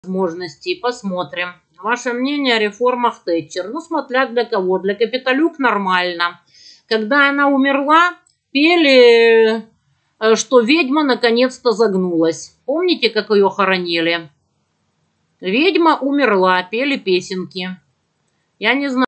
возможностей. Посмотрим. Ваше мнение о реформах Тэтчер. Ну, смотря для кого. Для Капитолюк нормально. Когда она умерла, пели, что ведьма наконец-то загнулась. Помните, как ее хоронили? Ведьма умерла, пели песенки. Я не знаю.